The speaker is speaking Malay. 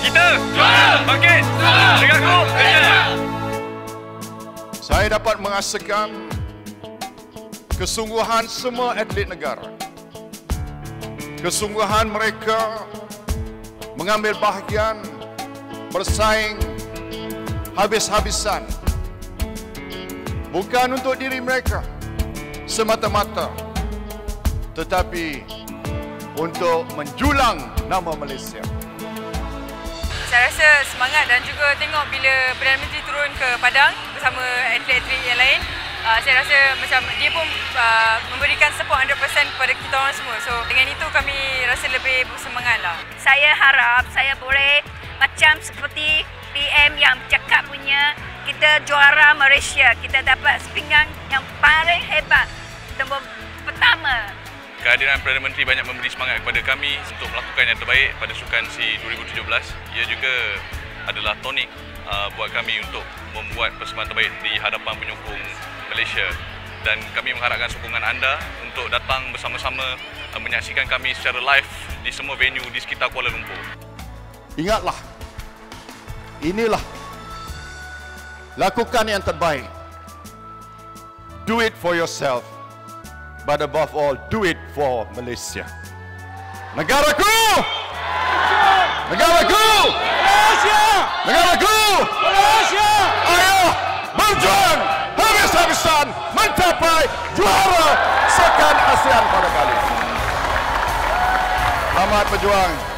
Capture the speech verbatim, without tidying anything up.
Kita juara! Bangkit! Negaraku! Jaya! Saya dapat merasakan kesungguhan semua atlet negara. Kesungguhan mereka mengambil bahagian, bersaing habis-habisan. Bukan untuk diri mereka semata-mata, tetapi untuk menjulang nama Malaysia. Saya rasa semangat dan juga tengok bila Perdana Menteri turun ke Padang bersama atlet-atlet yang lain, uh, saya rasa macam dia pun uh, memberikan support one hundred percent kepada kita orang semua. So dengan itu kami rasa lebih bersemangat lah. Saya harap saya boleh macam seperti P M yang cakap punya, kita juara Malaysia, kita dapat sepinggan yang paling hebat, nombor pertama. Kehadiran Perdana Menteri banyak memberi semangat kepada kami untuk melakukan yang terbaik pada Sukan SEA dua ribu tujuh belas. Ia juga adalah tonik uh, buat kami untuk membuat persembahan terbaik di hadapan penyokong Malaysia. Dan kami mengharapkan sokongan anda untuk datang bersama-sama uh, menyaksikan kami secara live di semua venue di sekitar Kuala Lumpur. Ingatlah, inilah lakukan yang terbaik. Do it for yourself. But above all, do it for Malaysia. Negaraku! Negaraku! Malaysia! Negaraku! Malaysia! Ayo berjuang habis-habisan mencapai juara Sukan ASEAN pada kali ini. Selamat berjuang.